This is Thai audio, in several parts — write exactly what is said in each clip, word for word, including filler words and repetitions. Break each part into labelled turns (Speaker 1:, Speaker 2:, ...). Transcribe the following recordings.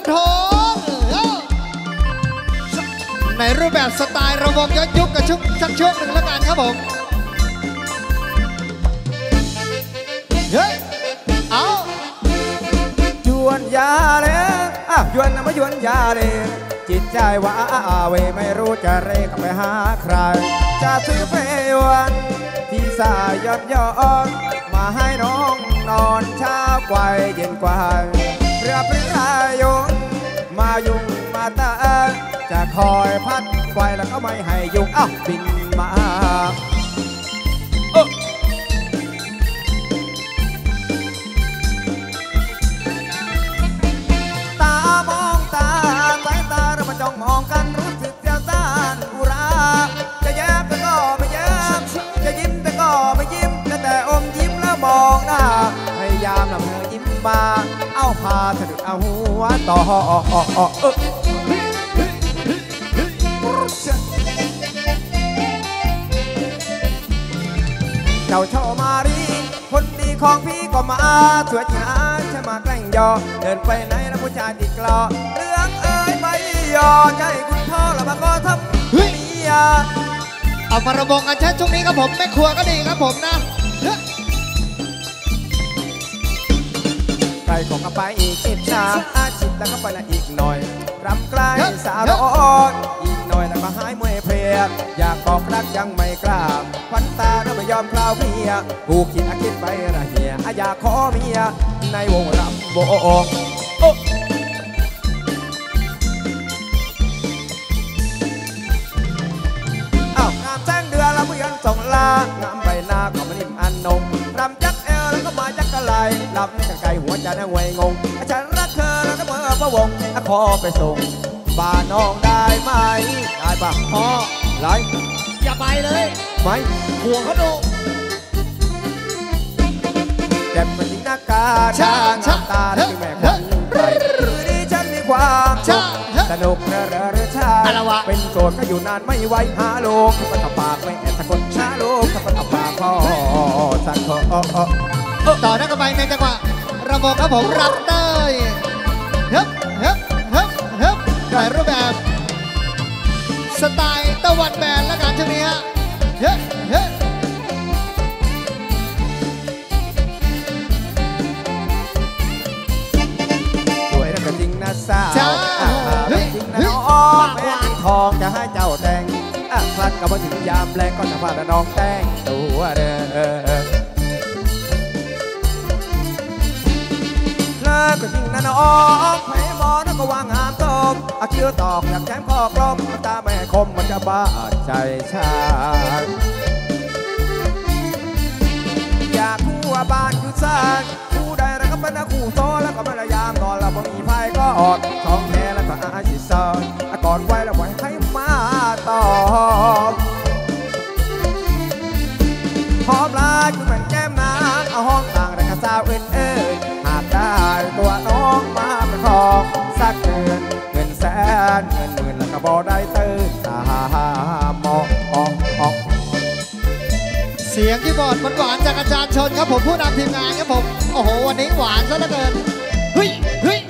Speaker 1: ทองในรูปแบบสไตล์ระวงย้อนยุคกับชุกสักช่วงหนึ่งแล้วกันครับผมเฮ้ยเอา
Speaker 2: ยวนยาเลยอ่ะยวนนะไม่ยวนยาเลยจิตใจว่าเวไม่รู้จะเรกไปหาใครจะซื้อเพลวันที่สายยอดยอดมาให้น้องนอนเช้ากว่าเย็นกว่าเรือพริรายนมายุ่งมาตาจะคอยพัดไฟแล้วก็ไม่ให้ยุ่งอ้าวบินมาตามองตาสายตาเรามาจ้องมองกันรู้สึกเจ้าซ่านอุราจะแย้มแต่ก็ไม่แย้มจะยิ้มแต่ก็ไม่ยิ้มแต่แต่อมยิ้มแล้วมองหน้าพยายามนำเธอยิ้มมาเอาพาสะดุดเอาหัวต่อเจ้าชอมารีคนดีของพี่ก็มาสวยจริงนะใช่มาแกล้งยอเดินไปไหนแล้วผู้ชายติดกลอเรื่องเอ้ยไม่ยอใจคุณพ่อแล้วมาก็ทำเมีย
Speaker 1: เอามาระวงกันใช้ช่วงนี้ครับผมแม่ครัวก็ดีครับผมนะ
Speaker 2: ไกลของกระไปอีกสิบสามอาชิตแล้วก็ไปละอีกหน่อยรำใกล้สาวร้อนอีกหน่อยแล้วก็หายมวยเพลียอยากบอกรักยังไม่กล้าควันตาเราไม่ยอมคลาวเมียกูคิดอาคิดไประเหียอยากขอเมียในวงรำโบกอ้าวงามแสงเดือนละผู้ยันส่งลางามใบหน้าก็มันนิ่มอันนงรำจักเอวแล้วก็มาจักกะไหลลำนี่กันไกลหัวใจน่าเวงงฉันรักเธอแล้วก็เมื่อพะวงขอไปส่งบ้านน้องได้ไหมได้ปะ
Speaker 1: พ่อ
Speaker 2: ไร
Speaker 1: อย่าไปเลย
Speaker 2: ไหม
Speaker 1: ห่วงเขาดู
Speaker 2: เจ็บเป็นหน้ากาช่างน้ำตาที่แม่คนไทยคือดิฉันมีความสุขสนุกเรอเรอเรอชาเป็นโสดก็อยู่นานไม่ไหวหาลูกมันขับปากไม่แอบสักคนหาลูกมันขับปากพ่อสักคน
Speaker 1: ต่อหน้ากระบในจังหวะระบบครับผมรับเต้ยเฮ้ยเฮ้ยเฮ้ยเฮ้ยในรูปแบบสไตล์ตะวันแบนและการช่วงนี้ฮะเฮ้ยเฮ้ย
Speaker 2: สวยแล้วก็จริงนะสาวจริงนะน้องแม่ทองจะให้เจ้าแต่งคลันกับมาถึงยามแรงก็จะพาน้องแต่งตัวเด้อเลิกก็จริงนะน้องให้หมอแล้วก็วางหามตบอาคิวตอกอยากแก้มข้อกลมตาแม่คมมันจะบ้าใจชาอยากคู่ว่าบ้านอยู่ซ่านคู่ใดแล้วก็เป็นคู่โตแล้วก็พยายามนอนแล้วพอมีไฟก็อดท้องแม่แล้วก็อาชิซอนก่อนไว้แล้วไว้ให้มาต่อพร้อมลาคุณเป็นแก้มน้ำเอาห้องต่างแต่ข้าสาวเอ็นเอ้ยหากได้ตัวน้องมาเป็นของสักเงินเงินแสนเงินหมื่นแล้วก็บ่ได้ตื่นตามองออกออก
Speaker 1: เสียงที่บอดหวานจากอาจารย์ชนครับผมผู้นำทีมงานครับผมโอ้โหวันนี้หวานซะเหลือเกินเฮ้ยเฮ้ย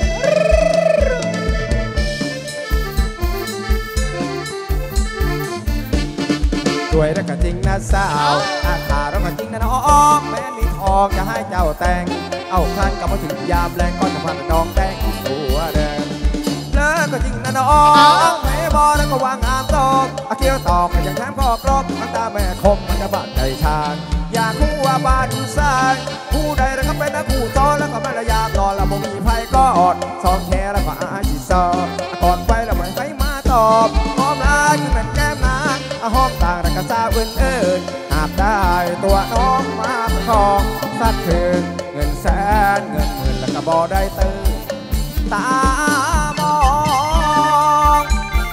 Speaker 2: สวยแล้วก็จริงนะสาวอาคาแล้วก็จริงนะน้องแม้มีทองจะให้เจ้าแต่งเอาคลันกับมาถึงยามแรงก็จะพาน้องแต่งตัวเดิมเลิกก็จริงนะน้องแม้บอแล้วก็วางงามตอกอาเคียวตอกอย่างแถมก็กรอบมันตาแม่คมมันจะบาดใจชาญอยากคู่ว่าบ้านอยู่ซ้ายคู่ใดแล้วก็เป็นนะคู่โตแล้วก็ไม่ระยามนอนแล้วบ่มีไฟก็อดซองแค่แล้วก็อาชิซอก่อนไปแล้วไม่ใครมาตอบพร้อมลาคือเป็นแก้มน้ำห้องต่างแต่ก็ซาเอื่นเอิญหากได้ตัวน้องมาประคองสักคืนเงินแสนเงินหมื่นแล้วก็บ่ได้ตื่นตามอง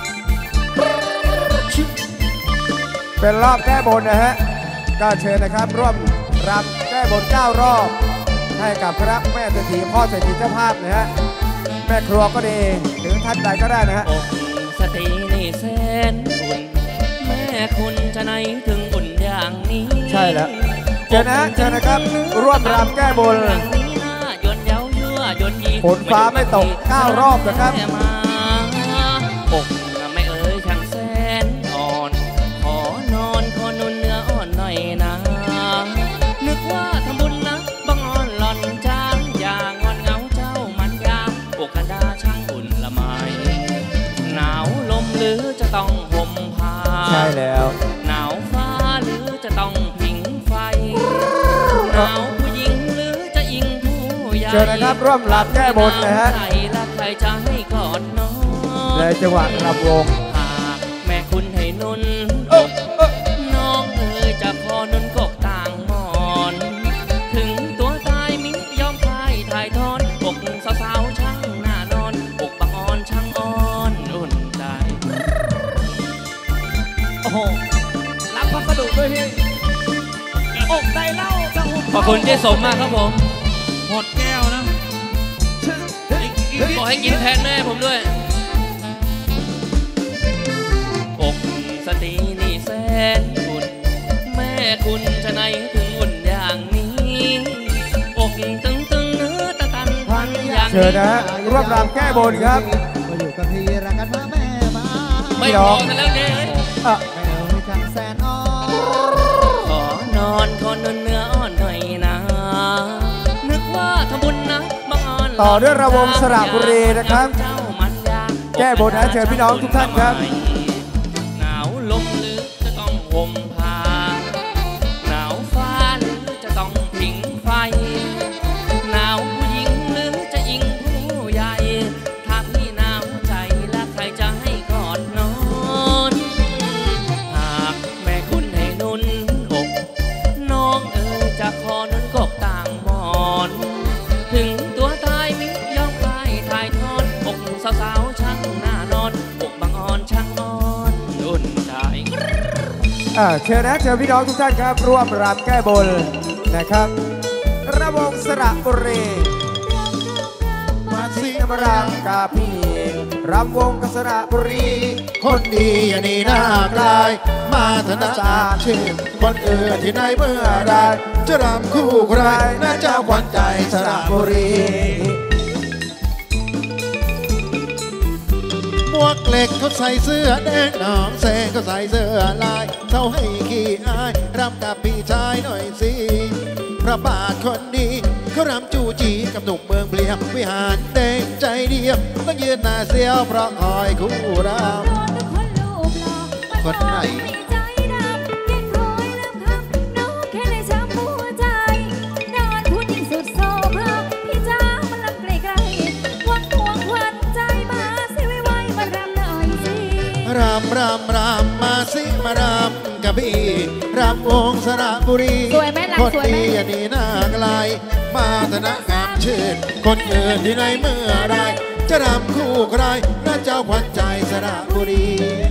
Speaker 2: เป็นรอบแก้บนนะฮะก็เชิญนะครับร่วมรำแก้บนเก้ารอบให้กับพระแม่เศรษฐีพ่อเศรษฐีเจ้าภาพนะฮะแม่ครัวก็ดีหรือท่านใดก็ได้นะฮะ
Speaker 3: สตรีนี่แสนอุ่นแม่คุณจะไหนถึงอุ่นอย่างนี้
Speaker 2: ใช่แล้วเชิญนะเชิญนะครับร่วมรำแก้บน
Speaker 3: ยนเย้ายั่วยนยิ้
Speaker 2: ฝนฟ้าไม่ตกเก้ารอบนะครับ
Speaker 3: มาอกไม่เอ่ยช่างแสนอ่อนขอนอนขอนุ่นเนื้ออ่อนหน่อยนะนึกว่าทำบุญนะบังอ่อนหล่อนจางอย่างงอนเงาเจ้ามันยามอกกระดาช่างอุ่นละไมหนาวลมหรือจะต้องห่มผ้า
Speaker 2: ใช่แล้ว
Speaker 3: หนาวฟ้าหรือจะต้องผิงไฟหนาวผู้หญิงหรือจะอิงผู้ใหญ่
Speaker 2: เชิญนะครับร่วมรำแก้บนนะฮะ
Speaker 3: ใครและใครจะให้กอดน้อง
Speaker 2: ในจังหวะรำวง
Speaker 3: หากแม่คุณให้นุนน้องเอ๋ยจะขอนุนกกต่างหมอนถึงตัวตายมิยอมพายถ่ายทอนอกสาวๆช่างหน้านอนอกบังอ่อนช่างอ่อนอุ่นใจ
Speaker 4: โอ้โหรับพัสดุด้วยพี่อกใจเล่าจะอุ่น
Speaker 3: ขอบคุณเจ๊สมมากครับผม
Speaker 4: หมดแก้วนะ
Speaker 3: ขอให้กินแทนแม่ผมด้วยอกสตรีนี่แสนอุ่นแม่คุณจะไหนถึงอุ่นอย่างนี้อกตึงตึงเนื้อตะตันพันอย่างนี้
Speaker 2: เชิญนะร่วมรำแก้บนครับ
Speaker 1: มาอยู่กับพี่รักกันมาแม่มา
Speaker 3: ไม่พอกันแล้วเจ๊
Speaker 1: อ่ะไม่เอาช่างแสนอ่อน
Speaker 3: ขอนอนขอนอนเนื้ออ่อนหน่อยนะนึกว่าทำบุญนะบังอ่อน
Speaker 2: ต่อด้วยระวงสระบุรีนะครับแก้บนนะเชิญพี่น้องทุกท่านครับ
Speaker 3: หนาวลมหรือจะต้องห่มผ้าหนาวฟ้าหรือจะต้องผิงไฟหนาวผู้หญิงหรือจะอิงผู้ใหญ่ถ้าพี่หนาวใจและใครจะให้กอดนอนหากแม่คุณให้นุนอกน้องเอ๋ยจะขอนุนกกต่างหมอนถึงตัวตายมิยอมคลายถ่ายทอดอกสาวๆช่างหน้านอนอกบางอ่อนช่างอ่อนอุ่นใจ
Speaker 2: อ่าเชิญนะเชิญพี่น้องทุกท่านครับร่วมรำแก้บนนะครับระวงสระบุรีมาสิมารำกาพี่รำวงกสระบุรี
Speaker 5: คนดีอย่าหนีหน้ากลายมาธนาจารย์ชื่อคนอื่นที่ไหนเมื่อไรจะรำคู่ใครน่าเจ้าขวัญใจสระบุรีหมวกเหล็กเขาใส่เสื้อแดงน้องแสงเขาใส่เสื้อลายเขาให้ขี้อายรำกับพี่ชายหน่อยสิพระบาทคนดีเขารำจูจีกับหนุ่มเมืองเปลี่ยมวิหารแดงใจเดียวต้องยืนหน้าเสียวเพราะคอยคู่รำคนไหนรำรำรำมาสิมารำกับพี่รำวงสระบุรีคนดีอย่าหนีหน้าไกลมาธนางามชื่นคนอื่นที่ไหนเมื่อไรจะรำคู่ใครน่าเจ้าขวัญใจสระบุรี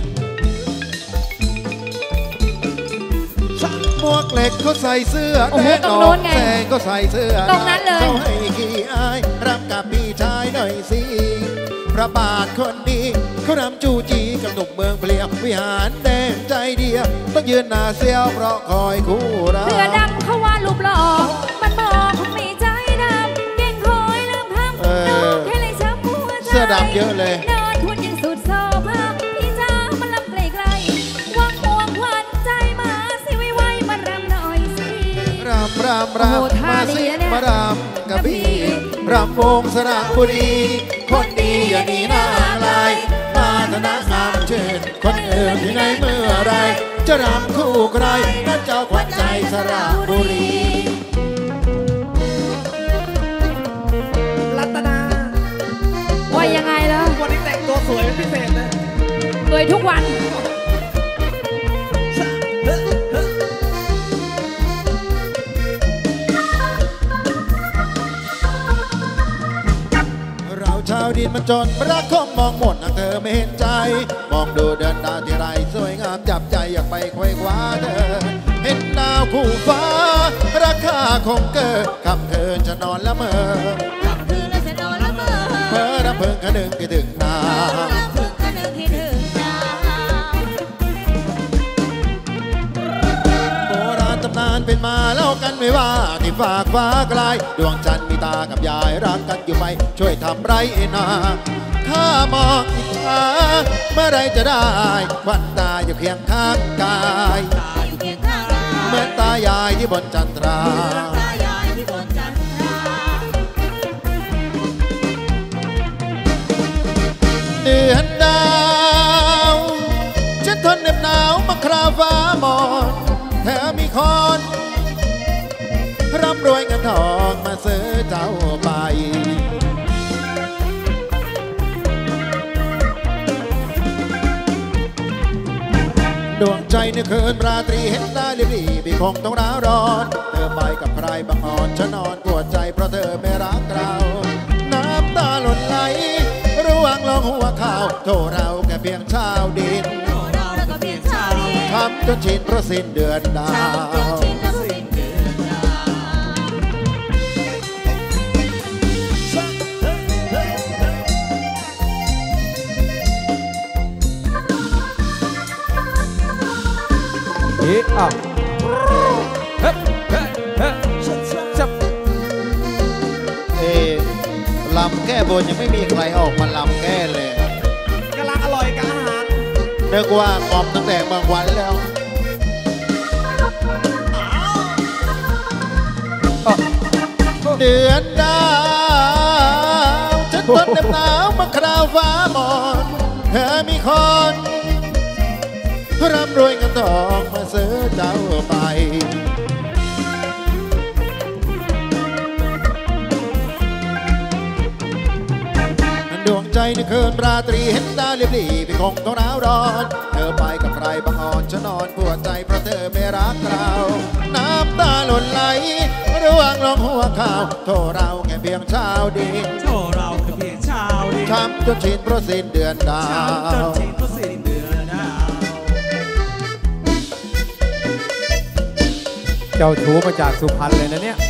Speaker 5: หมวกเหล็กเขาใส่เสื้อแดงน้องแสงก็ใส่เสื้อตรงนั้นเลยเขาให้ขี้อายรำกับพี่ชายหน่อยสิพระบาทคนดีเขารำจูจีกับหนุ่มเมืองเปลี่ยมวิหารแดงใจเดียวต้องยืนหน้าเสียวเพราะคอยคู่รัก
Speaker 6: เสื้อดำเขาว่ารูปหล่อมันบอกคงมีใจดำเก่งคอยลืมพังน้องแค่เลยช้ำหัวใจ
Speaker 5: เสื้อดำเยอะเลย
Speaker 6: นอนทุนยังสุดโซ่พังพี่จ้ามันลำไกลไกลวังห่วงควันใจมาสิไวไวมารำหน่อยสิ
Speaker 5: รำรำรำมาสิมารำกับพี่รำวงสระบุรีคนดีอย่าหนีหน้าลายมาธนางามชื่นคนอื่นที่ไหนเมื่อไรจะรำคู่ใครนั่นเจ้าขวัญใจสระบุรี
Speaker 4: รัตนา
Speaker 6: ว่ายังไงล่ะ
Speaker 4: วันนี้แต่งตัวสวยเป็นพิเศษเลย
Speaker 6: สวยทุกวัน
Speaker 5: ชาวดินมันจนรักคงมองหมดหากเธอไม่เห็นใจมองดูเดินดาวที่ไรสวยงามจับใจอยากไปไขว่คว้าเธอเห็นดาวคู่ฟ้าราคาคงเกิดคำเธอจะนอนละเมอ
Speaker 6: คำคืนและจะนอนละเมอ
Speaker 5: เพ้อรำพึงคะนึงคิดถึงนาโบราณตำนานเป็นมาเล่ากันไม่ว่าที่ฝากฟ้าไกลดวงจันทร์มีตากับยายรักกันอยู่ไหมช่วยทำไรนาข้ามองอิจฉาเมื่อไรจะได้วันตาอยู่เคียงข้างกายเหมือนตายายที่บนจันทราเดือนดาวฉันทนเหน็บหนาวมาคราฟ้ามอนเธอมีคนร่ำรวยเงินทองมาซื้อเจ้าไปดวงใจในคืนราตรีเห็นตาลิบลีบีคงต้องร้าวร้อนเธอไปกับใครบางอ่อนฉันนอนปวดใจเพราะเธอไม่รักเราน้ำตาหล่นไหลระหว่างลองหัวข่าวโทษเราแค่เพียงชาวดินทำจนชินเพราะสิ้นเดือนดาว
Speaker 2: เอ๊ะอ่ะเฮ้เฮ้เฮ้ชับ
Speaker 1: เอ๊ะลำแก้บนยังไม่มีใครออกมาลำแก้เลย
Speaker 4: กำลังอร่อยกับอาหาร
Speaker 1: เรียกว่ากอมตั้งแต่บางวันแล้วเดือนดาวฉันทนเหน็บหนาวมาคราวฟ้ามอนเธอมีคนร่ำรวยเงินทองมาซื้อเจ้าไปดวงใจในคืนราตรีเห็นตาเรียบรีพี่คงต้องหนาวร้อนเธอไปกับใครบางอ่อนฉันนอนปวดใจเพราะเธอไม่รักเราน้ำตาหล่นไหลระหว่างลองหัวข่าวโทษเราแค่เพียงชาวดิน
Speaker 4: โทษเราแค่เพียงชาวดิน
Speaker 1: ทำจนชินเพราะสิ้นเดือนดาว
Speaker 2: เจ้าชู้มาจากสุพรรณเลยนะเนี่ย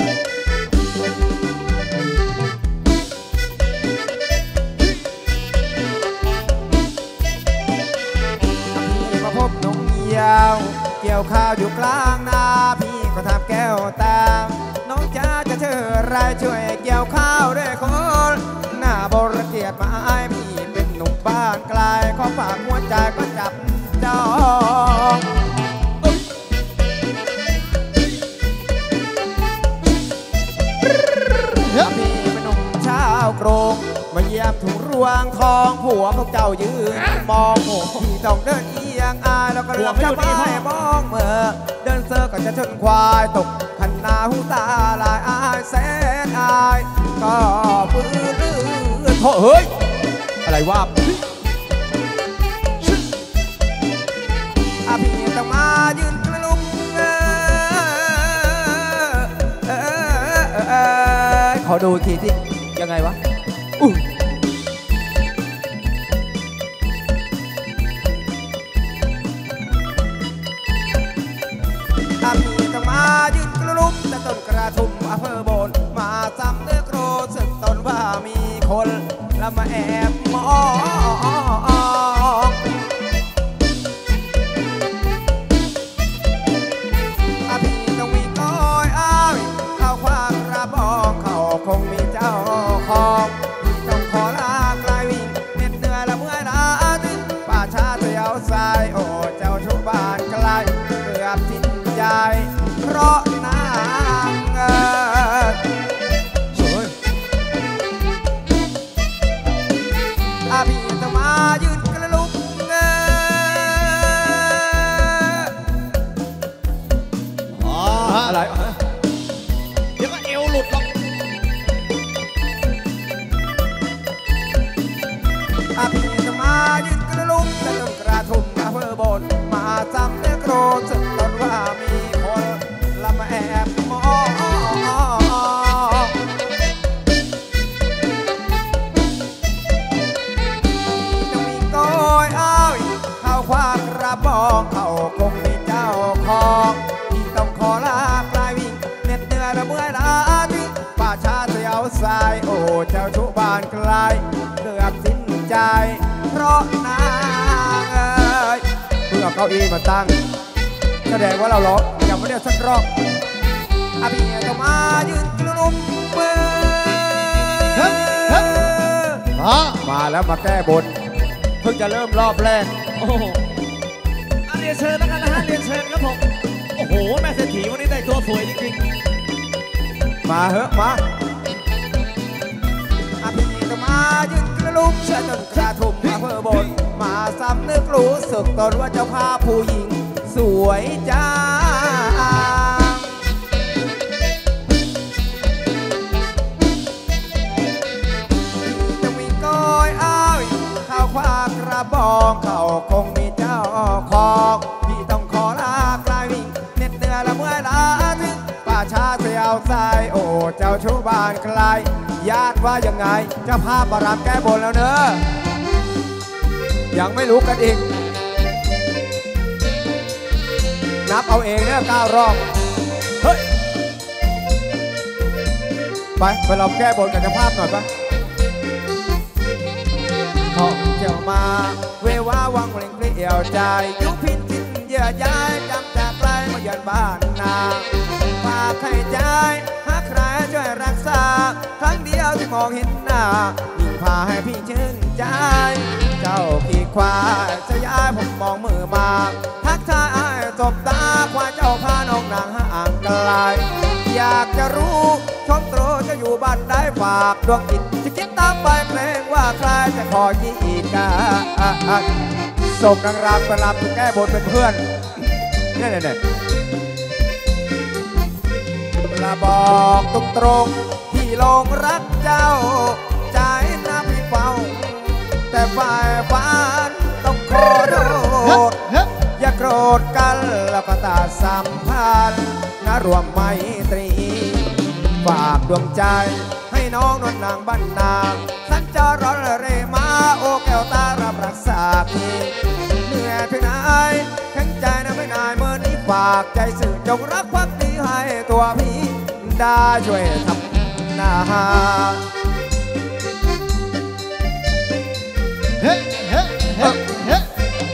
Speaker 2: มาพบน้องเหี่ยวเกี่ยวข้าวอยู่กลางนาพี่ก็ทำแก้วตามน้องจ้าจะเชิญรายช่วยเกี่ยวข้าวด้วยคนหน้าบริเกียรมาอายพี่เป็นหนุ่มบ้านไกลขอฝากหัวใจก็จับจองพี่เป็นหนุ่มชาวกรุงมาเยี่ยมถุงรวงทองผัวพวกเจ้ายืนมองโอ้พี่ต้องเดินเอียงอายแล้วก็เลือกจะไม่มองเมื่อเดินเซอร์ก็จะชนควายตกขันนาหูตาลายอายแสนอายก็ปื้อลื่นโถเฮ้ยอะไรวะอาพี่ต้องมายืนกระลุมขอดูอีกทีที่ยังไงวะอู้อาพี่ต้องมายืนกระลุมแต่ต้นกระทุ่มอำเภอโบนมาซ้ำเนื้อโกรธสึกตนว่ามีคนแล้วมาแอบมองอาพี่ต้องมีก้อยอ้าวเข้าคว้ากระบองเขาคงมีเจ้าของต้องขอลาไกลวิ่งเหน็ดเหนื่อยละเมื่อยล้าตึงป่าชาเตียวสายโอ้เจ้าชุบบ้านไกลเกือบสิ้นใจเพราะนางเอ๋ยอาพี่ต้องมายืนกระลุกอะไร
Speaker 4: เดี๋ยวก็เอวหลุดหรอก
Speaker 2: อาพี่จะมายืนกระลุกแต่ต้นกระทุ่มอำเภอโบนมาจำเนื้อโกรธสึกตนว่ามีคนละมาแอบมองจะมีก้อยอ้าวเข้าคว้ากระบองเขาคงมีเจ้าของที่ต้องขอลาปลายวิ่งเหน็ดเหนื่อยละเมื่อยล้าที่ป่าชาเตียวสายโอ้เจ้าชุบบ้านไกลเกือบสิ้นใจเพราะนางเอ๋ยเพื่อเก้าอี้มาตั้งแสดงว่าเราร้องยังไม่ได้สักรอบออาพี่ต้องมายืนกลุ่มเมื่อ
Speaker 1: เฮ้ยเฮ้ยอ๋อ
Speaker 2: มาแล้วมาแก้บนเพิ่งจะเริ่มรอบแรก
Speaker 4: โอ้โหอ่ะเรียนเชิญแล้วกันนะฮะเรียนเชิญครับผมโอ้โหแม่เศรษฐีวันนี้ได้ตัวสวยจริงๆ
Speaker 2: มาเหอะมาอาพี่ต้องมายืนกลุ่มเชื่อจนกระทุ่มมาเพื่อบนมาซ้ำนึกรู้สึกตนว่าเจ้าภาพผู้หญิงสวยจ้าจะมีก้อยอ้าวข้าวควากระบองเขาคงมีเจ้าของพี่ต้องขอลากลายวิ่งเหน็ดเหนื่อยละเมื่อยล้าถึงป่าช้าเสียวใจโอ้เจ้าชู้บ้านไกลญาติว่ายังไงเจ้าภาพมารำแก้บนแล้วเนอะยังไม่รู้กันอีกนับเอาเองเนี่ยก้าวรอบเฮ้ยไปไปเราแก้บนกับเจ้าภาพหน่อยปะท่องเที่ยวมาเววาวังเปล่งเปลี่ยวใจยุพินจินเยื่อใยจำจากไกลมาเยือนบ้านนาฝากให้ใจหาใครช่วยรักษาครั้งเดียวที่มองเห็นหน้ายิ่งพาให้พี่ชื่นใจเจ้าขี่ควายจะย้ายผมมองมือมาทักทายจบตาควายเจ้าพานองนางห่างไกลอยากจะรู้ชมโตรจะอยู่บ้านได้ฝากดวงจิตจะคิดตามไปเกรงว่าใครจะคอยกีดกันส่งนางรำไปรำแก้บนเป็นเพื่อนเนี่ยเนี่ยเนี่ยลาบอกตรงตรงที่ลงรักเจ้าใจน้ำพี่เฝ้าแต่ฝ่ายฝันต้องขอโทษอย่าโกรธกันแล้วก็ตัดสัมพันธ์นะรวมไมตรีฝากดวงใจให้น้องนวลนางบ้านนาสัญจรร้อนเรมาโอแก้วตารับรักษาพี่เหนื่อยเพียงไหนแข็งใจนะไม่นายเมื่อนี้ฝากใจสื่อจงรักภักดีให้ตัวพี่ได้ช่วยทำหน้า
Speaker 1: เฮ้ยเฮ้ยเฮ้ยเฮ้ย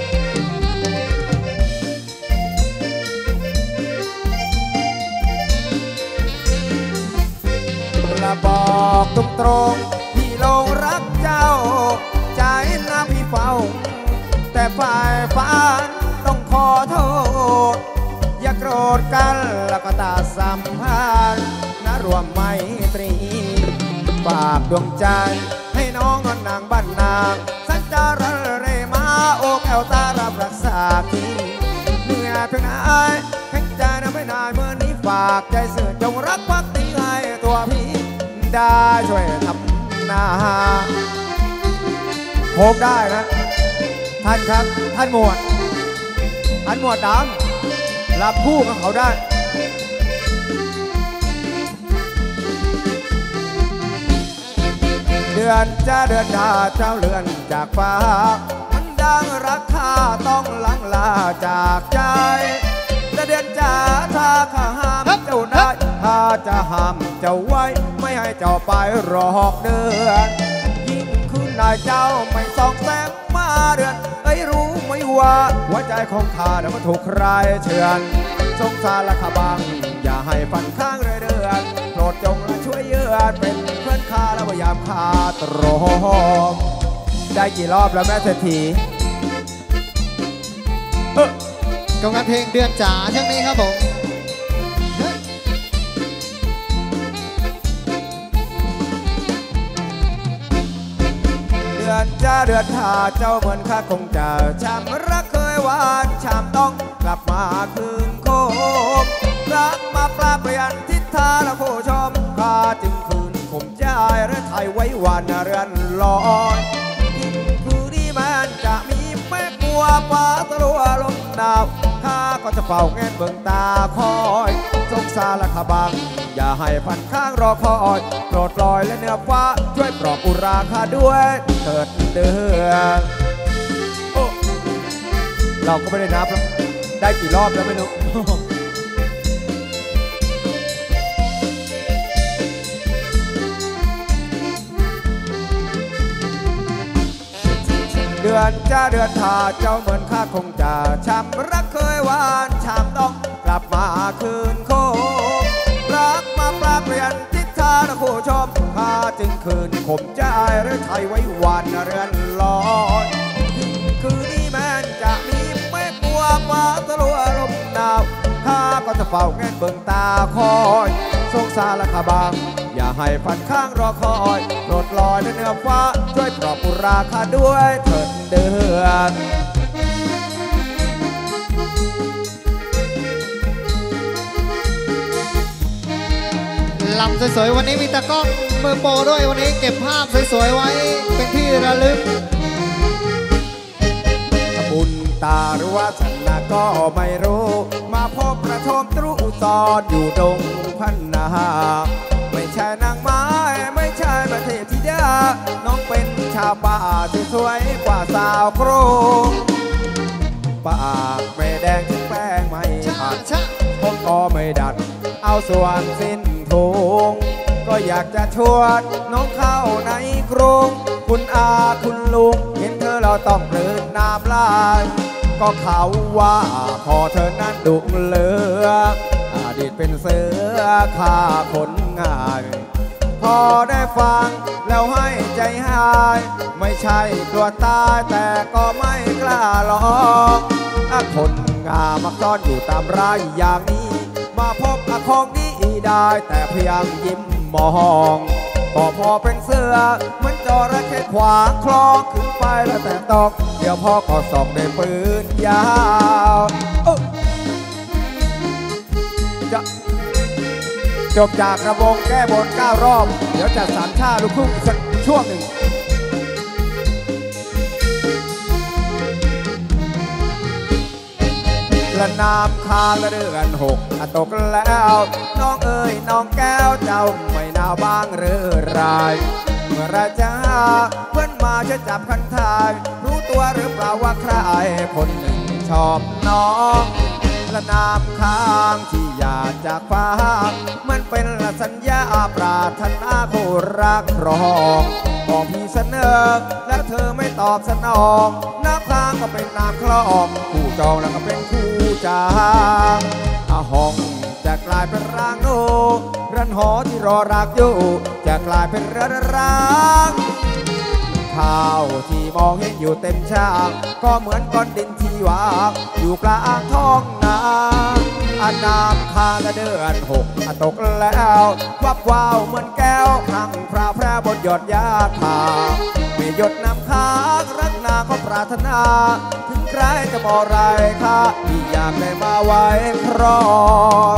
Speaker 2: ละบอกตรงตรงพี่ลงรักเจ้าใจนะพี่เฝ้าแต่ฝ่ายฝันต้องขอโทษอย่าโกรธกันแล้วก็ตัดสัมพันธ์นะรวมไมตรีฝากดวงใจให้น้องนวลนางบ้านนาสัญจรเรมาโอแก้วตารับรักษาพี่เหนื่อยเพียงไหนแข็งใจนะไม่นานเมื่อนี้ฝากใจสื่อจงรักภักดีให้ตัวพี่ได้ช่วยทำหน้าโคกได้นะท่านครับท่านหมวดท่านหมวดดำรับคู่กับเขาได้เดือนจะเดือนดาเจ้าเลือนจากฟ้ามันดังราคาต้องลังลาจากใจแต่เดือนจ่าถ้าข้าห้ามเจ้าได้ถ้าจะห้ามเจ้าไว้ไม่ให้เจ้าไปรอกเดือนยิ่งคืนนายเจ้าไม่ส่องแสงมาเดือนเอ้ยรู้ไหมว่าหัวใจของข้านั้นมันถูกใครเฉือนสงสารละข้าบังอย่าให้ฝันข้างเรื่อยเดือนโปรดจงและช่วยเยือนเป็นเพื่อนข้าและพยายามข้าตรมได้กี่รอบแล้วแม่เศรษฐี
Speaker 1: กำลังเพลงเดือนจ๋าช่วงนี้ครับผม
Speaker 2: เดือนจะเดือนถ้าเจ้าเหมือนข้าคงจะช้ำรักเคยหวานช้ำต้องกลับมาคืนโคมรักมาปลาเปลี่ยนทิศทางและผู้ชมข้าจึงคืนข่มใจและไทยไว้วันเรือนลอยคือนี้มันจะมีแม่กลัวฟ้าตะลัวลมหนาวข้าก็จะเฝ้าแงนเบิ่งตาคอยสงสารละข้าบังอย่าให้พันข้างรอคอยโปรดลอยและเนื้อฟ้าช่วยปลอบอุราข้าด้วยเถิดเดือนเราก็ไม่ได้นับแล้วได้กี่รอบแล้วไม่รู้เดือนจะเดือนถ้าเจ้าเหมือนข้าคงจะช้ำรักเคยหวานช้ำต้องกลับมาคืนโครัเปลี่ยนทิศทางนะผู้ชมข้าจึงคืนข่มใจหรือไทยไว้วันเรือนลอยคืนนี้แม้นจะมีเมฆบัวฟ้าตะลัวลมหนาวข้าก็จะเฝ้าแงนเบิ่งตาคอยสงสารละข้าบางอย่าให้ฝันข้างรอคอยโปรดลอยในเหนือฟ้าช่วยปลอบอุราข้าด้วยเถิดเดือน
Speaker 1: ลำสวยๆวันนี้มีตากล้องมือโปรด้วยวันนี้เก็บภาพสวยๆไว้เป็นที่ระลึก
Speaker 2: บุญตาหรือว่าฉันนะก็ไม่รู้มาพบกระทมตรุตอนอยู่ดงพันนาไม่ใช่นางไม้ไม่ใช่ประเทศธิดาน้องเป็นชาวป่าที่สวยกว่าสาวโครงปากไม่แดงถึงแป้งไม่ผัดผมก็ไม่ดัดเอาส่วนสิ้นทุงก็อยากจะชวนน้องเข้าในกรุงคุณอาคุณลุงเห็นเธอเราต้องเดินน้ำลายก็เขาว่าพอเธอนั้นดุเหลืออดีตเป็นเสือฆ่าคนง่ายพอได้ฟังแล้วให้ใจหายไม่ใช่กลัวตายแต่ก็ไม่กล้าหรอกคนงามมักซ่อนอยู่ตามรายอย่างนี้มาพบของดีได้แต่พยายามยิ้มมองก็พอเป็นเสือมันจระเข้ขวางคลองขึ้นไปแล้วแต่ตอกเดี๋ยวพ่อก็ส่องในปืนยาวจะจบจากระวงแก้บนเก้ารอบเดี๋ยวจัดสามชาลูกทุ่งสักช่วงหนึ่งละนามคาละเดือนหกตกแล้วน้องเอ๋ยน้องแก้วเจ้าไม่น่าบ้างหรือไรเมื่อไรจะเพื่อนมาช่วยจับคันทายรู้ตัวหรือเปล่าว่าใครคนหนึ่งชอบน้องละนามค้างที่อยากจากฟ้ามันเป็นละสัญญาปรารถนาคู่รักรองบอกพี่เสนอแล้วเธอไม่ตอบสนองน้ำค้างก็เป็นน้ำคลองคู่จองแล้วก็เป็นคู่จางอาห้องจะกลายเป็นร่างโนรันหอที่รอรักอยู่จะกลายเป็นเรือนร้างข้าวที่มองเห็นอยู่เต็มช่างก็เหมือนก้อนดินที่วางอยู่กลางท้องนาอันน้ำคาละเดือนหกตกแล้ววับว้าวเหมือนแก้วครั้งพระแพร่บนยอดยาคาไม่หยดน้ำค้างรักนาก็ปรารถนาถึงใครจะบอกไรค่ะที่อยากได้มาไว้ครอง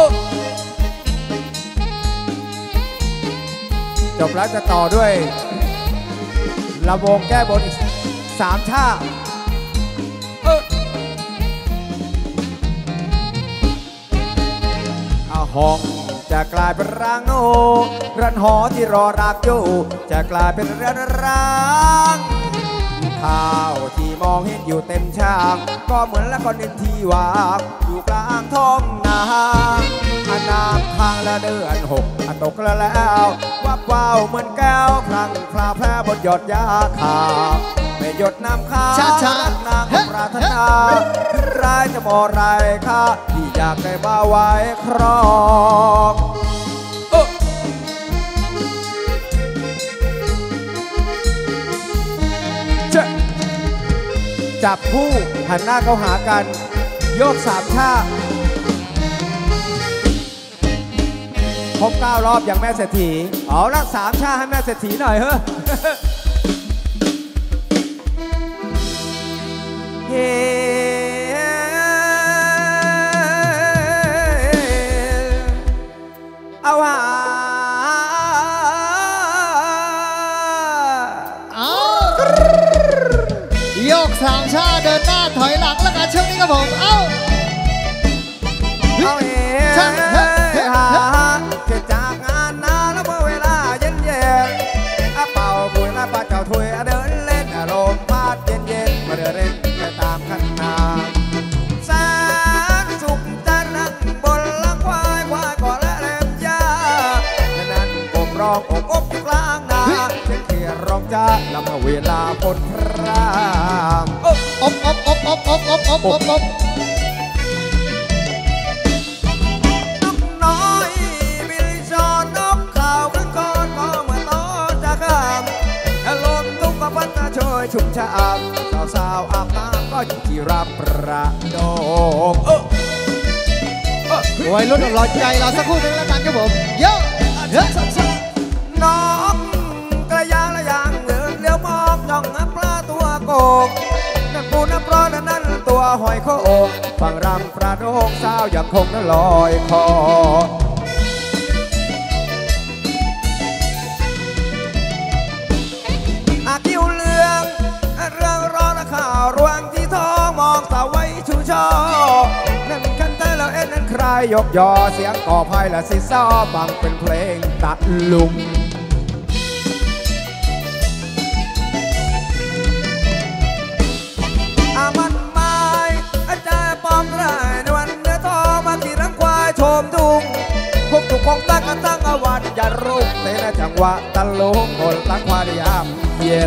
Speaker 2: จบแล้วจะต่อด้วยลำวงแก้บนอีกสามท่าเอาห้องจะกลายเป็นร่างโนรันหอที่รอรักอยู่จะกลายเป็นเรือนร้างข้าวที่มองเห็นอยู่เต็มช่างก็เหมือนละก้อนดินที่วางอยู่กลางท้องนาอาน้ำค้างละเดือนหกตกแล้ววับว้าวเหมือนแก้วครั้งพระแพร่บนยอดยาคาไม่หยดน้ำค้างรักนางปรารถนาร้ายจะมอไรค่ะที่อยากได้มาไว้ครองจับคู่หันหน้าเข้าหากันโยกสามท่าครบเก้ารอบอย่างแม่เศรษฐีเอาละสามชาให้แม่เศรษฐีหน่อยเฮ้เฮ้เอาหา
Speaker 1: เอาโยกสามชาเดินหน้าถอยหลังแล้วกันช่วงนี้ครับผมเอ้า
Speaker 2: เอาเฮ้หาเกิดจากงานนาแล้วเมื่อเวลาเย็นเย็นอาเป่าคุยและป้าเจ้าถวยเดินเล่นอารมณ์พัดเย็นเย็นมาเดินเล่นไปตามคันนาแสนสุขจะนั่งบนหลังควายควายก่อนและเล่มยาและนั้นผมร้องอบอบอยู่กลางนาเสียงเขียร้องจ้าแล้วเมื่อเวลาฝนพราง
Speaker 1: อบอบอบอบอบอบอบอบอบอบ
Speaker 2: น้อยบิลชอนยชุ่มฉ่ำสาวๆอาบน้ำก็จีรับประดงเออ
Speaker 1: วัยรุ่นหล่อใจเราสักครู่นึงแล้วกันครับผมเยอะเยอะ
Speaker 2: น้องกระยางระยางเดินเลี้ยวมองจ้องปลาตัวโกกนั่นปูน้ำร้อนนั่นตัวหอยโขกฟังรำประดงสาวยังคงนั้นลอยคออาคิวเลืองเรื่องร้อนข่าวรวงที่ท้องมองสาวไว้ชูชอนั่นกันแต่แล้วเอ็นนั้นใครยกยอเสียงก่อไพ่และซิซ้อบังเป็นเพลงตะลุมอามันไม้อาจารย์ปอมได้ในวันเนื้อทองมาขี่รังควายชมดุงพวกถูกของตั้งกันตั้งอาวันอย่ารุ่งเต้นจังหวะตะลุงคนรังควายยามเย็น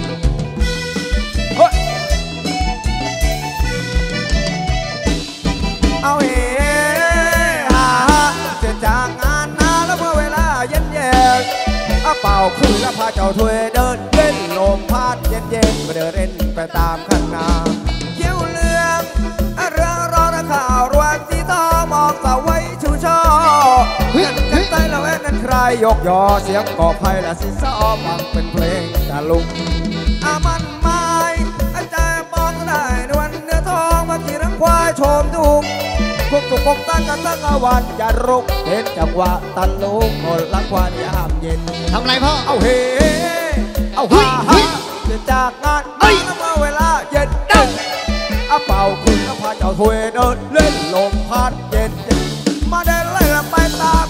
Speaker 2: เอาเฮฮาเสร็จจากงานนาแล้วเมื่อเวลาเย็นเย็นอาเป่าคือแล้วพาเจ้าถ้วยเดินเล่นลมพัดเย็นเย็นไปเดินเล่นไปตามข้างหน้าเขี้ยวเลืองเรื่องรอข่าวรวงที่ต่อมองสาวไว้ชูช่อกันกันใจเราเอ็นนั้นใครยกยอเสียงก่อไพ่และซิซ้อฟังเป็นเพลงตะลุงอามันไม้อาจารย์มองได้ในวันเนื้อทองมาขี่รังควายชมดุงพวกตุกกตั้งกันตั้งอาวันอย่ารุกเห็นจังหวะตะลุงคนรังควายยามเย็น
Speaker 1: ทำไรพ่อ
Speaker 2: เอาเฮเอาฮ่าฮ่าเดินจากงานเอ้ยเมื่อเวลาเย็นเดินอาเป่าคุณแล้วพาเจ้าถ้วยเดินเล่นลมพัดเย็นเย็นมาเดินเล่นไปตาม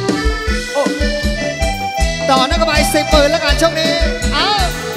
Speaker 1: ต่อนักกระบายสิบปืนแล้วกันช่วงนี้เอา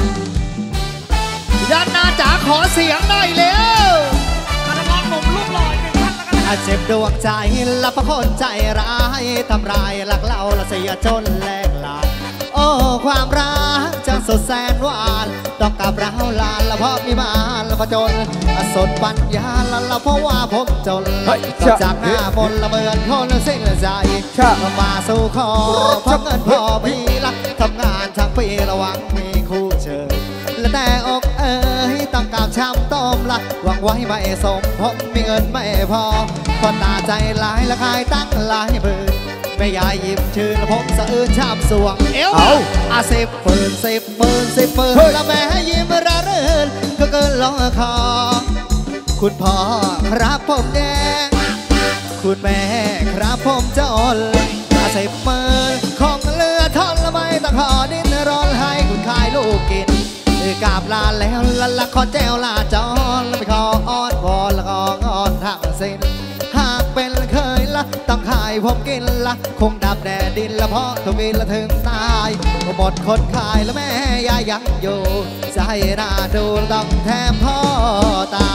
Speaker 1: ด้านหน้าจ๋าขอเสียงหน่อยเร็ว
Speaker 4: คณะน้องหนุ่มรูปหล่อหนึ่งท่านแล้วกัน
Speaker 1: เจ็บดวงใจละพะคนใจร้ายทำลายหลักเราละเสียจนแหลกลานโอ้ความรักจะสดแสนหวานต้องกับเราลานละเพราะมีมาละพะจนสดปัญญาละละเพราะว่าผมจนจากหน้ามนละเบือนคนสิ้นใจมาสู่ขอเพราะเงินพอมีละทำงานทั้งปีระวังมีคู่เชิญและแต่อกเอ้ยต้องการช้ำต้มละหวังไว้ไม่สมผมมีเงินไม่พอพอตาใจลายละคายตั้งลายเบื่อไม่ยายยิ้มชื่นผมสะอื้นชามสวงเอวอาสิบปืนสิบปืนสิบปืนละแม่ยิ้มระเรินก็เกินลองคอคุณพ่อครับผมแดงคุณแม่ครับผมจนอาสิบปืนของเรือทอนละไม่ต้องขอดิ้นรนให้คุณขายลูกกินกราบลาแล้วละละขอแจวลาจอนละไปขออ้อนวอนละขออ้อนทางสิ้นหากเป็นเคยละต้องขายผมกินละคงดับแดดดินละเพราะทุกวินละถึงตายหมดคนขายละแม่ยายยังอยู่ใจน่าดูต้องแทมพ่อตา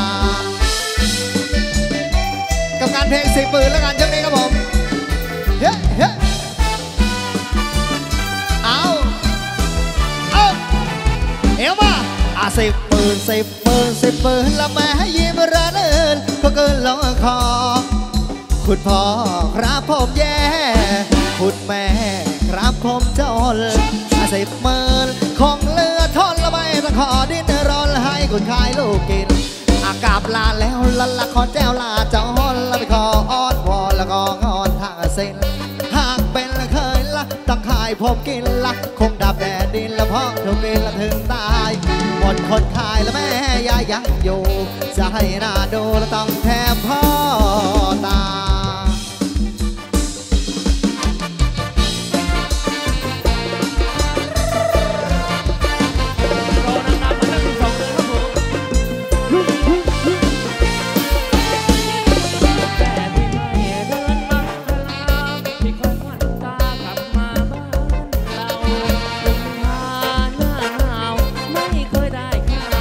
Speaker 1: กับการเพลงสิบปืนแล้วกันช่วงนี้ครับผมเฮ้เฮ้เอาเอาเอวมาอาสิบปืนสิบปืนสิบปืนละแม่ยิ้มระเรินก็เกินลองคอคุณพ่อครับผมแย่คุณแม่ครับผมจนอาสิบหมื่นของเรือทอนละไม่ต้องขอดิ้นรนให้คุณขายลูกกินอากาศลาแล้วละละขอแจ้วลาจอนละไปขออ้อนวอนละก็งอนทางเส้นหากเป็นเคยละต้องขายผมกินละคงดับแดดดินละเพราะทุกปีละถึงตายหมดคนขายละแม่ยายยังอยู่จะให้หน้าดูละต้องแทบพ่อตา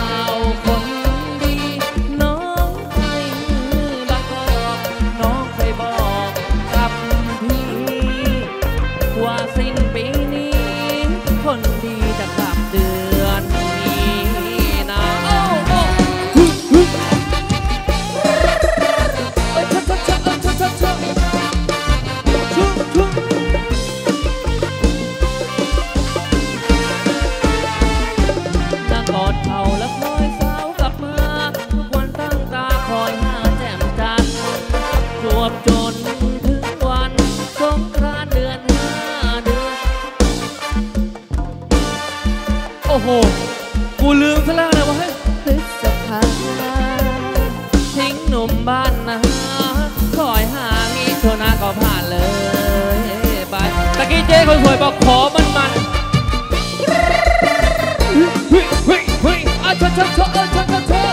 Speaker 3: เกูลืมซะแล้วนะวะ
Speaker 6: พฤษภา
Speaker 3: ทิ้งหนุ่มบ้านนะคอยหางี้โชว์หน้าก็ผ่านเลยไปตะกี้เจ๊คนสวยบอกขอมันมันเฮ้ยเฮ้ยเฮ้ยอ่ะเชอะเชอะเชอะเชอะเชอะเชอะ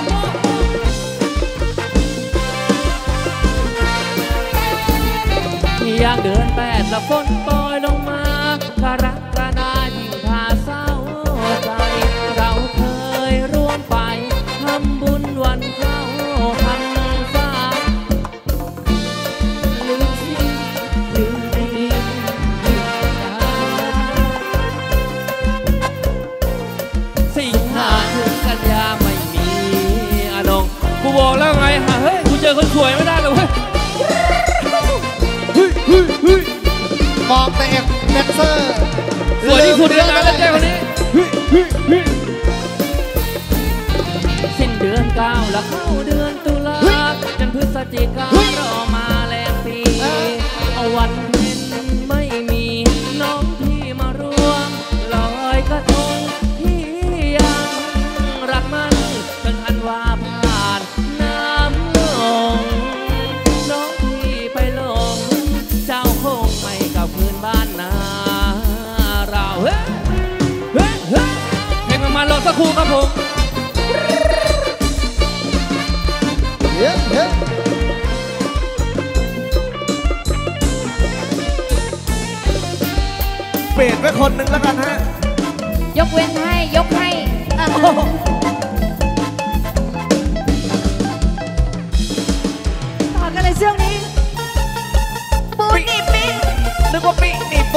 Speaker 3: ย่างเดือนแปดละฝนปล่อยลงมากรักกระดายิ่งพาเศร้าใจเราเคยร่วมไปทำบุญวันเข้าพรรษาลืมสิลืมไม่ดีสิงหาถึงกันยาไม่มีอานงกูบอกแล้วไงฮะเฮ้ยกูเจอคนสวยไม่ได้เลยเว้ย
Speaker 1: มองแต่เอ็มแดนเซอร์
Speaker 3: สวยที่สุดในงานแล้วเจ้าคนนี้สิ้นเดือนเก้าแล้วเข้าเดือนตุลาจนพฤศจิการอมาแลมปีเอาวันเพ็ญไม่มีน้องพี่มาร่วมลอยกระทงที่ยังรักมันเป็นพันวาผ่านน้ำลงน้องพี่ไปลงเจ้าคงไม่กลับคืนบ้านนาเราเฮ้เฮ้เฮ้เพลงประมาณรอสักครู่ครับผม
Speaker 1: เฮ้เฮ้
Speaker 4: เปลี่ยนไปคนหนึ่งแล้วกันฮะ
Speaker 6: ยกเว้นให้ยกให้ต่อกันเลยช่วงนี้ปูนี่ปี
Speaker 4: นึกว่าปีนี่ปู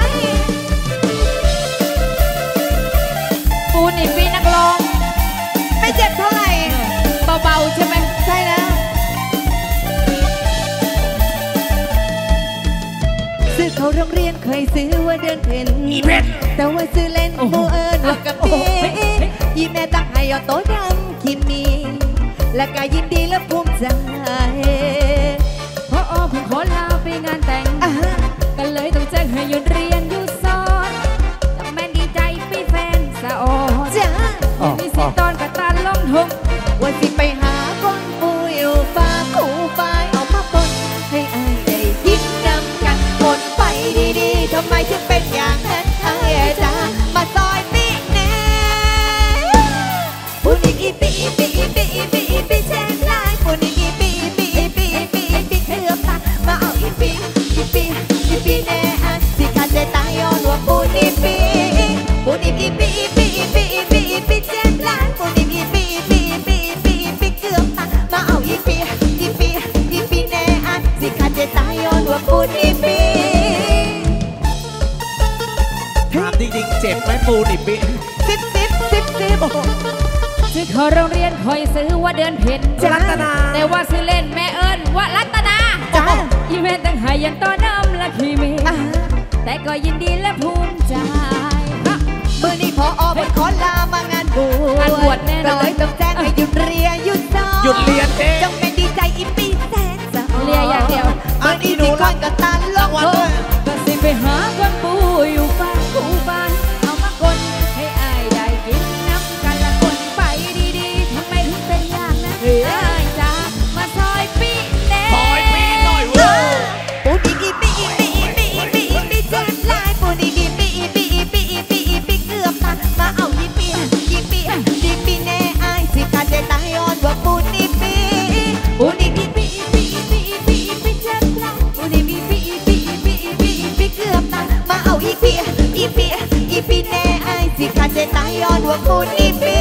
Speaker 6: ปูนี่ปีนักร้องไม่เจ็บเท่าไหร่เบาๆใช่ไหมใช่แล้วซื้อเขาโรงเรียนเคยซื้อว่าเดินเพ่นแต่ว่าซื้อเล่นโมเอิญว่ากะปียีแม่ตั้งให้เอาโต๊ะดำคิมมีและก็ยินดีและภูมิใจเพราะอ้อเพิ่งขอลาไปงานแต่งก็เลยต้องแจ้งให้หยุดเรียนหยุดสอนจังแม่ดีใจไปแฟนสะออนจ้ามีสิตอนกระตันลงทุกว่าสิไปหาคนปูอยู่ฟ้าคู่ไฟเอามาปนให้อายได้ยินนำกันคนไปดีๆทำไมถึงเป็นอย่างนั้นอายจ้ามาซอยปีแน่ปูนิกอีปีอีปีอีปีอีปีอีปีแช่ลายปูนิกอีปีอีปีอีปีอีปีอีปีเกือบตามาเอาอีปีอีปีอีปีแน่อายสิขาดใจตายย้อนว่าปูนิกปีปูนิกอีปีอีปีอีปีอีปีอีปีแช่ลายปูนิกอีปีอีปีอีปีอีปีอีปีเกือบตามาเอาอีปีอีปีอีปีแน่อายสิขาดใจตายย้อนว่าปูนิกปี
Speaker 4: ถามจริงๆเจ็บไหมปูนี่ปี
Speaker 6: สิบสิบสิบสิบชื่อเขาโรงเรียนคอยซื้อว่าเดินเพ่น
Speaker 4: รัตนา
Speaker 6: แต่ว่าซื้อเล่นแม่เอิญว่ารัตนาจ้าอีแม่ตั้งหายันต้อน้ำละคีมีแต่ก็ยินดีและภูมิใจเมื่อนี้พอออกขอลามางานบวชบวชแน่นอนก็เลยต้องแจ้งให้หยุดเรียนหยุดสอน
Speaker 4: หยุดเรียนเอง
Speaker 6: จังเป็นดีใจอีปีแสนสะเรียนอย่างเดียวเมื่อนี้สิคนก็ตันลงโทษก็สิไปหาคนปูอยู่ฟ้าคู่บ้านเอามาคนให้อายได้กินน้ำกันละคนไปดีๆทำไมถึงเป็นอย่างนั้นอายจ้ามาซอยปีแน่
Speaker 4: ซอยปีหน่อยเว้ย
Speaker 6: ปูดีอีปีอีปีอีปีอีปีอีปีเจ็ดลายปูดีอีปีอีปีอีปีอีปีอีปีเกือบตามาเอาอีปีอีปีอีปีแน่อายสิขาดใจตายย้อนว่าปูดีปีปูดีอีปีอีปีอีปีอีปีอีปีเจ็ดลายปูดีอีปีอีปีอีปีอีปีอีปีเกือบตามาเอาอีปีอีปีอีปีแน่อายสิขาดใจตายย้อนว่าปูดีปี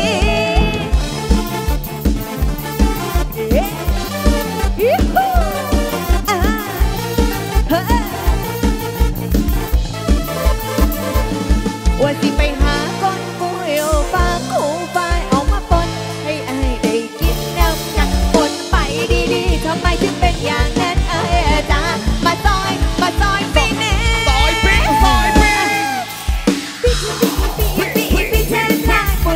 Speaker 6: ว่าสิไปหาคนปูอยู่ฟ้าคู่ไฟเอามาปนให้อายได้กินน้ำกันปนไปดีๆทำไมถึงเป็นอย่างนั้นเอ้ยจ้ามาซอยมาซอยปีแน่
Speaker 4: ซอยปีซอยปี
Speaker 6: ปีปีปีปีปีปีเช่นไรปู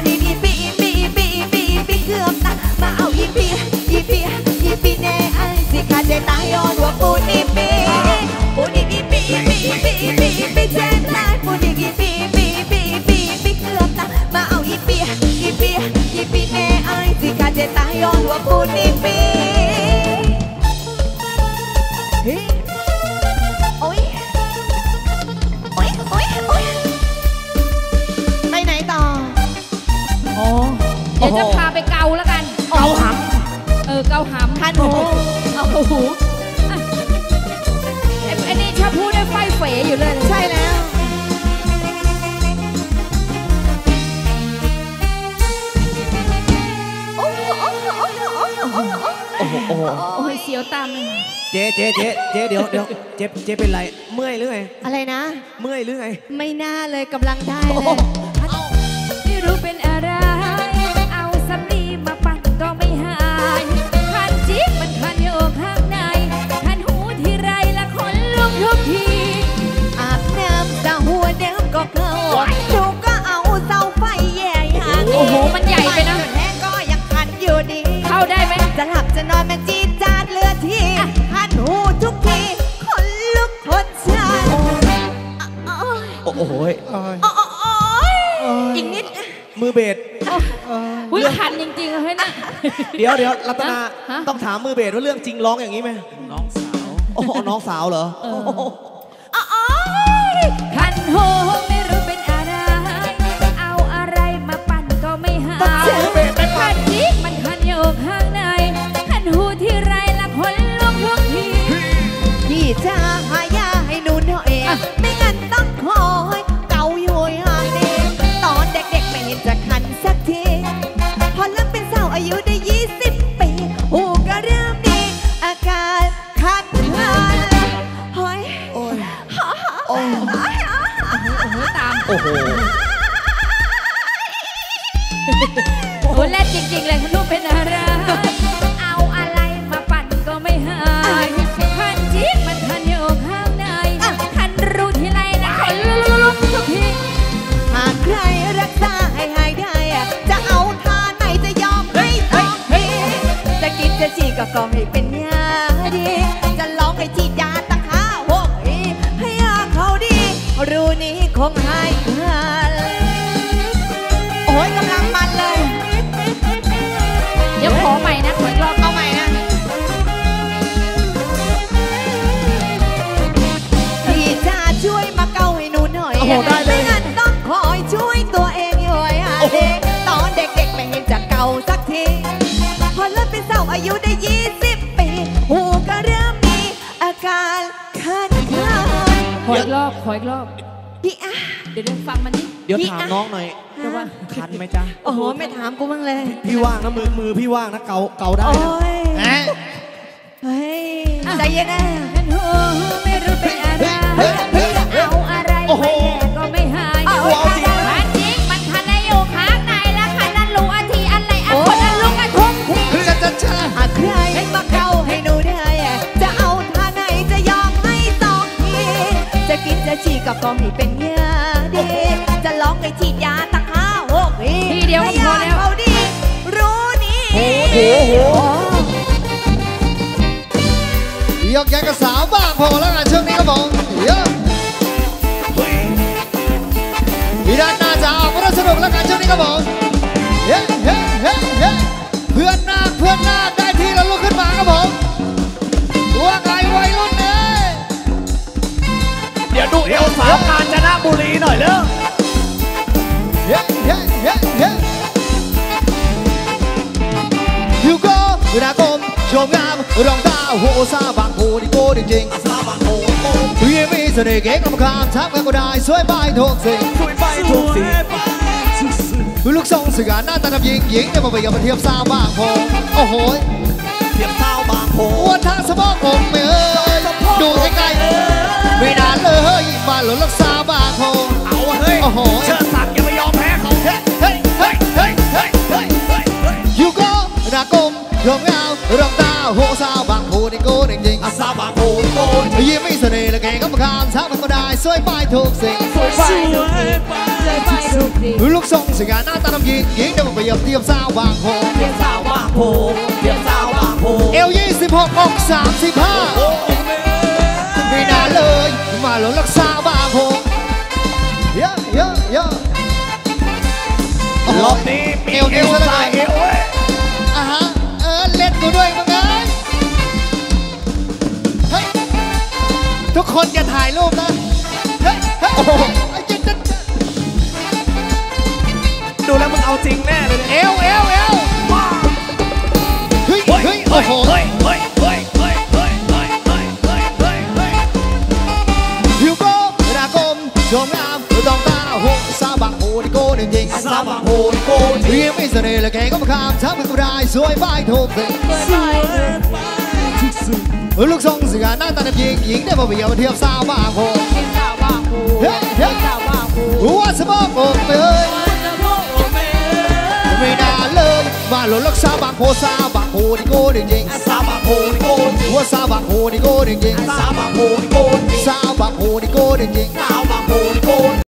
Speaker 6: กปูนี่ปีเฮ้ยโอ๊ยโอ๊ยโอ๊ยโอ๊ยไปไหนต่อโอ้
Speaker 7: เดี๋ยวจะพาไปเกาแล้วกัน
Speaker 4: เกาห
Speaker 7: เออเกาหำ
Speaker 6: คันหู
Speaker 7: เอาหูอ่ะไอ้ไอ้นี่ชอบพูดด้วยไฟเฟยอยู่เลย
Speaker 6: ใช่แล้วโอ้โหโอ้โหโอ้โหโอ้โห
Speaker 4: โอ้โหโอ้โห
Speaker 7: โอ้ยเสียวตามเลย
Speaker 4: เจ๊เจ๊เจ๊เจ๊เดี๋ยวเดี๋ยวเจ๊เจ๊เป็นไรเมื่อยหรือไง
Speaker 6: อะไรนะ
Speaker 4: เมื่อยหรือไง
Speaker 6: ไม่น่าเลยกำลังได้เลย
Speaker 7: ไม่รู้เป็นอะไร เอาสำลีมาปั่นก็ไม่หายคันจิ๊กมันคันอยู่ข้างในคันหูทีไรละคนลุกทุกที
Speaker 6: อาบน้ำจะหัวเดิมก็เข้าดูก็เอาเสาไฟแย่อย่าง
Speaker 7: โอ้โหมันใหญ่ไปนะ
Speaker 6: จนแห้งก็ยังคันอยู่ดี
Speaker 7: เข้าได้ไหม
Speaker 6: จะหลับจะนอนแม่จีดจาดเลือดทีคันหูทุกทีคนลุกคนชัน
Speaker 4: โอ้โห
Speaker 6: โอ้ยอีกนิด
Speaker 4: มือเบส
Speaker 7: อุ้ยคันจริงๆเลยนะ
Speaker 4: เดี๋ยวเดี๋ยวรัตนา
Speaker 7: ฮะ
Speaker 4: ต้องถามมือเบสว่าเรื่องจริงร้องอย่างนี้ไหมน้องสาวโอ้น้องสาวเหรอ
Speaker 7: คันหูไม่รู้เป็นอะไร เอาอะไรมาปั่นก็ไม่หายคันจิ๊กมันคันอยู่ข้างในคันหูทีไรละคนลุกทุกที
Speaker 6: พี่จะหายาให้หนูหน่อยไม่งั้นต้องคอยเกาอยู่อย่างนี้ตอนเด็กๆไม่เห็นจะคันสักทีพอเริ่มเป็นสาวอายุได้ยี่สิบปีหูก็เริ่มมีอาการคันคันเฮ้ย
Speaker 4: โอ้ย
Speaker 7: โอ้โหตาม
Speaker 4: โอ้โห
Speaker 7: โอ้เล่นจริงๆเลยคันหูเป็นอะไร เอาอะไรมาปั่นก็ไม่หายคันจิ๊กมันคันอยู่ข้างในคันรูทีไรละคนลุกทุกที
Speaker 6: หากใครรักษาให้หายได้จะเอาท่าไหนจะยอมให้ต้องทีจะกินจะฉี่ก็ขอให้เป็นยาดีจะลองให้ฉีดยาตั้งห้าหกปีให้ยาเขาดีรูนี้คงหายขาดโอ้ยกำลังมันเลย
Speaker 7: เดี๋ยวขอใหม่นะขออีกรอบ
Speaker 6: เอาใหม่นะพี่จะช่วยมาเกาให้หนูหน่อย
Speaker 4: โอ้โหได้เลย
Speaker 6: ไม่งั้นต้องคอยช่วยตัวเองอยู่ไอ้เด็กตอนเด็กๆไม่เห็นจะเกาสักทีพอเริ่มเป็นสาวอายุได้ยี่สิบปีหูก็เริ่มมีอาการคันคัน
Speaker 7: ขออีกรอบขออีกรอบ
Speaker 6: พี่อ่ะ
Speaker 7: เดี๋ยวเดี๋ยวฟังมันนี่
Speaker 4: เดี๋ยวถามน้องหน่อย
Speaker 7: เดี๋ยวว่า
Speaker 4: คันไหมจ๊ะ
Speaker 6: โอ้โหไม่ถามกูบ้างเลย
Speaker 4: พี่ว่างนะมือมือพี่ว่างนะเกาเกาได้
Speaker 6: โอ้
Speaker 4: นะ
Speaker 6: ยเฮ้ยใจเย็นนะ
Speaker 7: คันหูไม่รู้เป็นอะไรเอาอะไรมาแย่ก็ไม่หายคันจิ๊กมันคันได้อยู่ข้างในแล้วคันนั้นรู้อาทีอะไรอันคนนั้นลุกกันทุกที
Speaker 1: จะจะจะ
Speaker 6: หากใครมาเกาให้หนูได้จะเอาท่าไหนจะยอมให้สองทีจะกินจะฉี่ก็ขอให้เป็นยาดีจะลองให้ฉีดยาตั้งห้าหกปี
Speaker 7: ทีเดียวก็พอแล้ว
Speaker 6: เขาดีรู้นี่
Speaker 4: โอ้โหโห
Speaker 1: ยกย้ายกับสาวบ้างพอแล้วกันช่วงนี้ครับผมเยอะอีด้านหน้าจะออกมาสนุกแล้วกันช่วงนี้ครับผมเฮ้เฮ้เฮ้เฮ้เพื่อนหน้าเพื่อนหน้าได้ทีแล้วลุกขึ้นมาครับผมว่าไงวัยรุ่นเนี่ย
Speaker 4: เดี๋ยวดูเอวสาวกาญจนบุรีหน่อยเร็ว
Speaker 1: เฮ้เฮ้เฮ้เฮ้อยู่ก็หน้ากลมชมงามรองเท้าหัวซาบางโพดีโก้จริง
Speaker 4: สาวบางโอ้โห
Speaker 1: ๆพี่มีเสน่ห์เก๋กำคามทับกันก็ได้สวยไปทุกสิ่ง
Speaker 4: สวยไปทุกสิ่ง
Speaker 1: ลูกทรงสง่าหน้าตาทำยิงหญิงจะมาไปกับมาเทียบสาวบางโพโอ้โห
Speaker 4: เทียบสาวบางโพ
Speaker 1: อ้วนทางสมองผมเอ้ยดูใกล้ๆไม่นานเลยมาหล่นรักษาบางโพ
Speaker 4: เอาเฮ้ย
Speaker 1: โอ้โห
Speaker 4: เชิดศักดิ์อย่าไปยอมแพ้เขา
Speaker 1: เฮ้ยเฮ้ยเฮ้ยเฮ้ยเฮ้ยเฮ้ยเฮ้ยเฮ้ยอยู่ก็หน้ากลมชมงามรองเท้าหัวซาบางโพดีโก้จริงๆ
Speaker 4: อาสาวบางโพโกน
Speaker 1: ยิ้มมีเสน่ห์และเก๋ก็มาคามทักมันก็ได้สวยไปทุกสิ่ง
Speaker 4: สวยไปทุกสิ่ง
Speaker 7: เลยไปทุกที
Speaker 1: ลูกทรงสง่าหน้าตาทำยิงหญิงจะมาไปกับเทียบสาวบางโพ
Speaker 4: เทียบสาวบางโพเทียบสาวบางโพ
Speaker 1: เอวยี่สิบหกอกสามสิบห้าไม่นานเลยมาหล่นรักษาบางโพเยอะเยอะเยอะ
Speaker 4: รอบนี้มีเอวใส่เอวเว้ย
Speaker 1: อ่ะฮะเออทุกคนอย่าถ่ายรูปนะเฮ้ยเฮ้ยโอ้โหไอ้เจ๊เจ๊
Speaker 4: ดูแล้วมึงเอาจริงแน่เลยเนี่ย
Speaker 1: เอวเอวเอวเฮ้ยเฮ้ยโอ้โห
Speaker 3: เฮ้ยเฮ้ยเฮ้ยเฮ้ยเฮ้ยเฮ้ยเฮ้ยเฮ้ยเฮ้ยเฮ้ย
Speaker 1: ผิวโก้หน้ากลมชมงามดองตาหงสาบังโหดโก้จริงๆ
Speaker 4: ซาบะโฮโก
Speaker 1: เรียกไม่เสน่ห์และแกก็มาคามทั้งเป็นกระไรสวยไปทุกสิ่งลูกทรงเสือหน้าตาเด็กหญิงหญิงได้มาเบียบเทียบสาวบางโหเฮ้ยเฮ้ยหัวสะโพกอกไปเอ้ยไม่น่าเลยมาหล่นลักษาบางโพสาบางโหดโก้จริงๆ
Speaker 4: ซาบะโฮโก
Speaker 1: หัวสาวบางโหดโก้จริง
Speaker 4: ซาบะโฮโก
Speaker 1: ๆสาวบางโหดโก้จริงๆ
Speaker 4: ซาบะโฮโก